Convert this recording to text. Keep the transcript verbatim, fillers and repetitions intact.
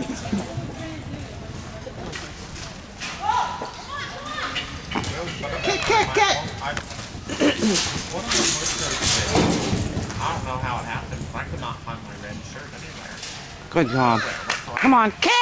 Kick, kick, kick! I don't know how it happened, but I could not find my red shirt anywhere. Good job. Come on, kick!